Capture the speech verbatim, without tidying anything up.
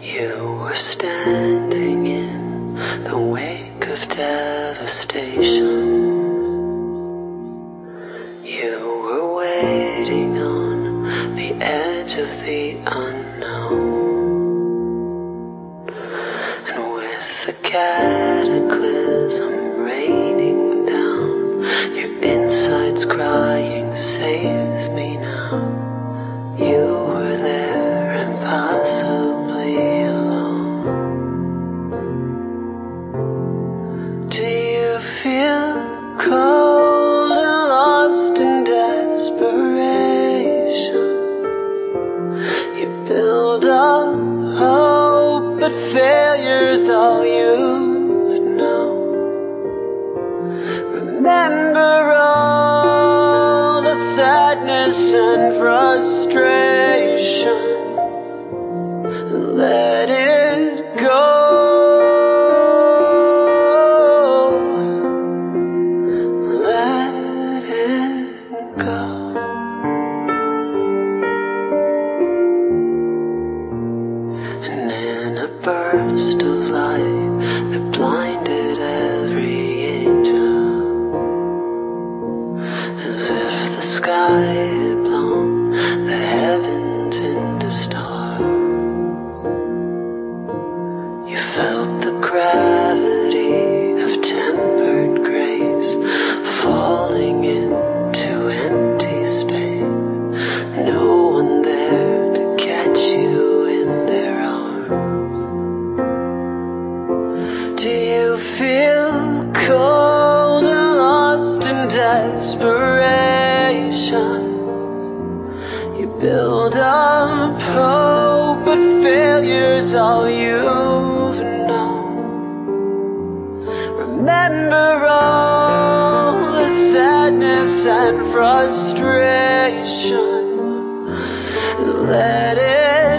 You were standing in the wake of devastation. You were waiting on the edge of the unknown. And with the cataclysm raining down, your insides crying, save me now. You were there and possibly alone. Do you feel cold and lost in desperation? You build up hope, but failure's all you've known. Remember all the sadness and frustration, and let it go. Let it go. And in a burst of light that blinded every angel, as if the sky had blown the heavens into stars, you felt the gravity of tempered grace falling into empty space. No one there to catch you in their arms. Do you feel cold and lost in desperation? You build up hope, but failure's all you've known. Remember all the sadness and frustration, and let it